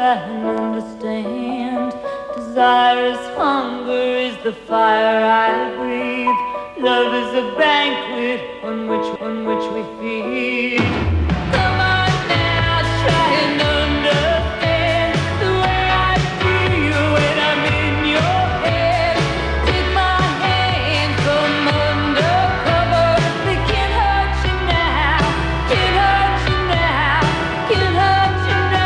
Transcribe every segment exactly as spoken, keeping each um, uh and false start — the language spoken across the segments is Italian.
try and understand. Desire is hunger, is the fire I breathe. Love is a banquet on which, on which we feed. Come on now, try and understand the way I feel when I'm in your head. Take my hand from under cover. They can't hurt you now, can't hurt you now, can't hurt you now.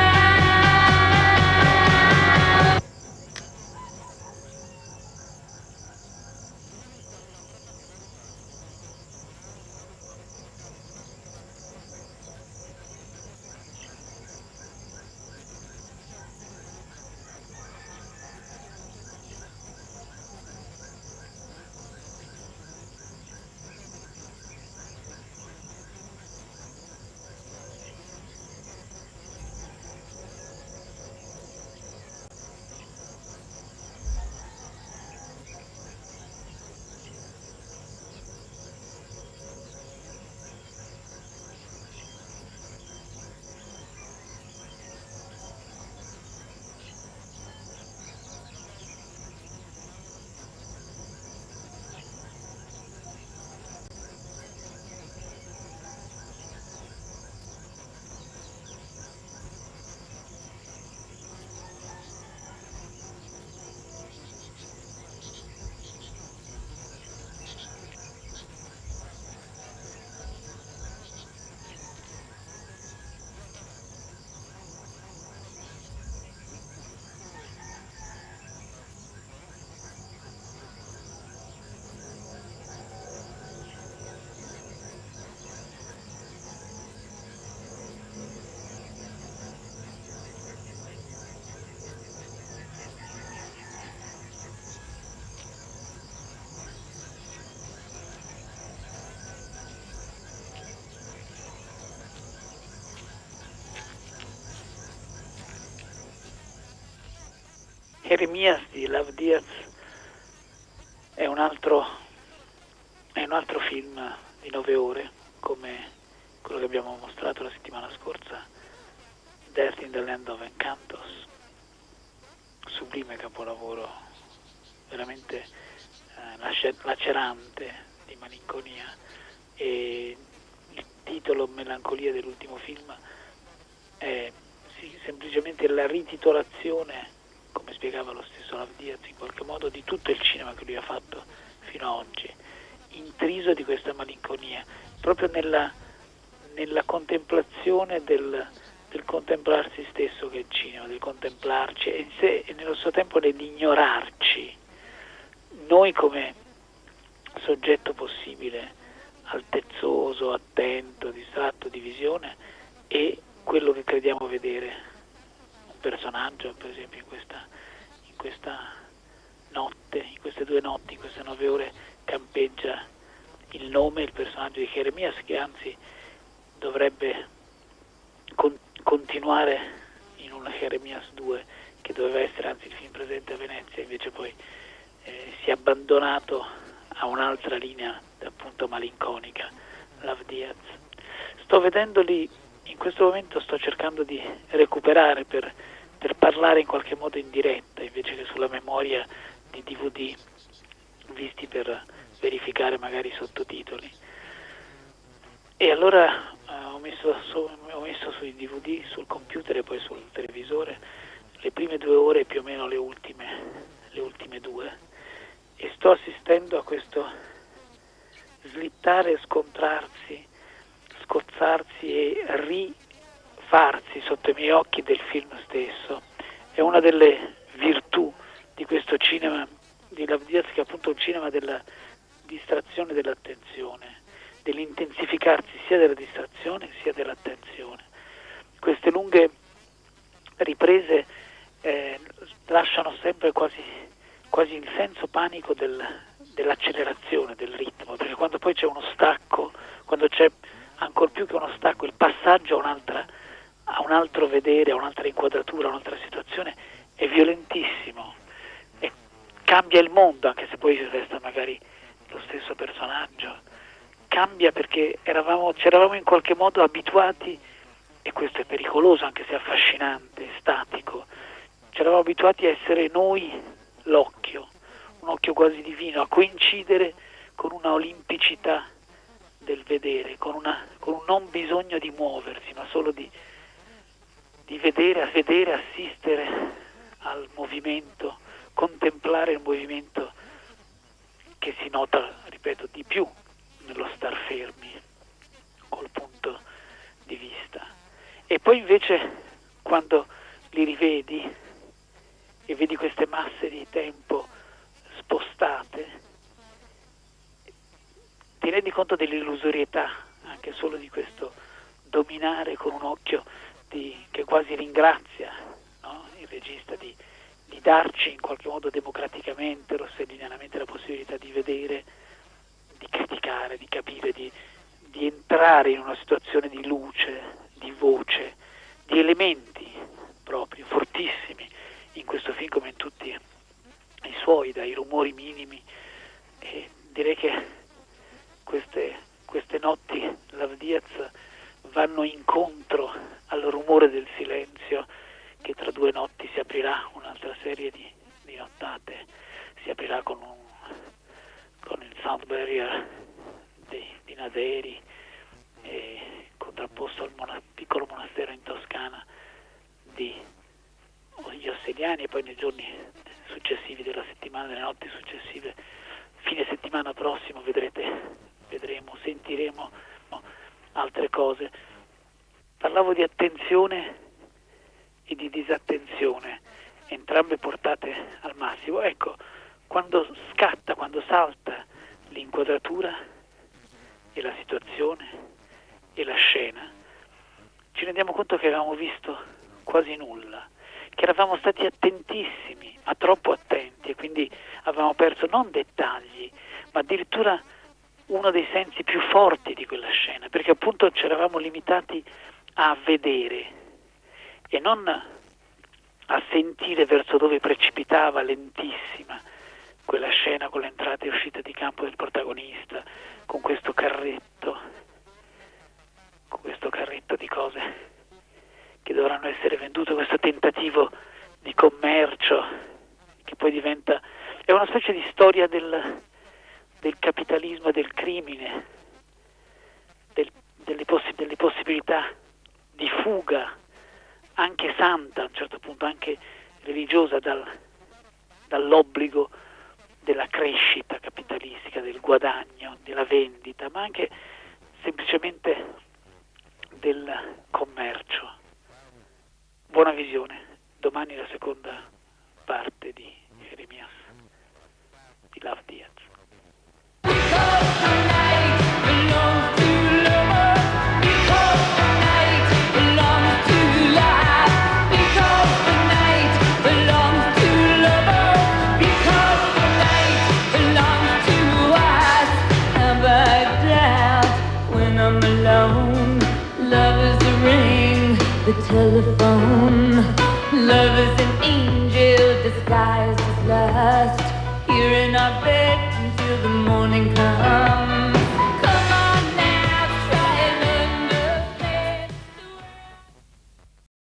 Jeremias di Love Diaz è un altro è un altro film di nove ore, come quello che abbiamo mostrato la settimana scorsa, Death in the Land of Encantos, sublime capolavoro, veramente eh, lacerante di malinconia, e il titolo Melancolia dell'ultimo film è sì, semplicemente la rititolazione, come spiegava lo stesso Love Diaz, in qualche modo di tutto il cinema che lui ha fatto fino ad oggi, intriso di questa malinconia, proprio nella, nella contemplazione del, del contemplarsi stesso che è il cinema, del contemplarci e, se, e nello stesso tempo nell'ignorarci, noi come soggetto possibile, altezzoso, attento, distratto di visione, e quello che crediamo vedere. Personaggio, per esempio, in questa, in questa notte, in queste due notti, in queste nove ore, campeggia il nome, il personaggio di Jeremias, che anzi dovrebbe con, continuare in una Jeremias due, che doveva essere anzi il film presente a Venezia, invece poi eh, si è abbandonato a un'altra linea, appunto malinconica, Love Diaz. Sto vedendoli, in questo momento sto cercando di recuperare per per parlare in qualche modo in diretta invece che sulla memoria di D V D visti per verificare magari i sottotitoli, e allora eh, ho, messo su, ho messo sui D V D, sul computer e poi sul televisore le prime due ore, più o meno le ultime, le ultime due, e sto assistendo a questo slittare, scontrarsi, scozzarsi e ri farsi sotto i miei occhi del film stesso. È una delle virtù di questo cinema di Love Diaz, che è appunto un cinema della distrazione e dell'attenzione, dell'intensificarsi sia della distrazione sia dell'attenzione. Queste lunghe riprese eh, lasciano sempre quasi, quasi il senso panico del, dell'accelerazione, del ritmo, perché quando poi c'è uno stacco, quando c'è ancor più che uno stacco, il passaggio a un'altra a un altro vedere, a un'altra inquadratura, a un'altra situazione, è violentissimo e cambia il mondo, anche se poi resta magari lo stesso personaggio. Cambia perché eravamo, ci eravamo in qualche modo abituati e questo è pericoloso anche se affascinante, statico. Ci eravamo abituati a essere noi l'occhio, un occhio quasi divino, a coincidere con una olimpicità del vedere, con, una, con un non bisogno di muoversi, ma solo di, di vedere, a vedere, assistere al movimento, contemplare il movimento che si nota, ripeto, di più nello star fermi col punto di vista. E poi invece quando li rivedi e vedi queste masse di tempo spostate, ti rendi conto dell'illusorietà anche solo di questo dominare con un occhio di, che quasi ringrazia, no? Il regista di, di darci in qualche modo democraticamente, rossellinianamente la possibilità di vedere, di criticare, di capire, di, di entrare in una situazione di luce, di voce, di elementi proprio fortissimi in questo film come in tutti i suoi, dai rumori minimi. E direi che queste, queste notti Love Diaz vanno incontro al rumore del silenzio che tra due notti si aprirà, un'altra serie di, di nottate si aprirà con, un, con il Sound Barrier di, di Nazeri, e contrapposto al mona, piccolo monastero in Toscana di gli Osseliani, e poi nei giorni successivi della settimana, nelle notti successive, fine settimana prossimo vedrete, vedremo, sentiremo no, altre cose. Parlavo di attenzione e di disattenzione, entrambe portate al massimo. Ecco, quando scatta, quando salta l'inquadratura e la situazione e la scena, ci rendiamo conto che avevamo visto quasi nulla, che eravamo stati attentissimi, ma troppo attenti, e quindi avevamo perso non dettagli, ma addirittura uno dei sensi più forti di quella scena, perché appunto ci eravamo limitati a vedere e non a sentire verso dove precipitava lentissima quella scena con l'entrata e uscita di campo del protagonista, con questo carretto, con questo carretto di cose che dovranno essere vendute, questo tentativo di commercio che poi diventa, è una specie di storia del, del capitalismo e del crimine, del, delle, possi- delle possibilità di fuga, anche santa a un certo punto, anche religiosa, dal, dall'obbligo della crescita capitalistica, del guadagno, della vendita, ma anche semplicemente del commercio. Buona visione. Domani la seconda parte di Jeremias, di Love Diaz. The telephone, love is an angel disguised as lust, here in our bed until the morning comes.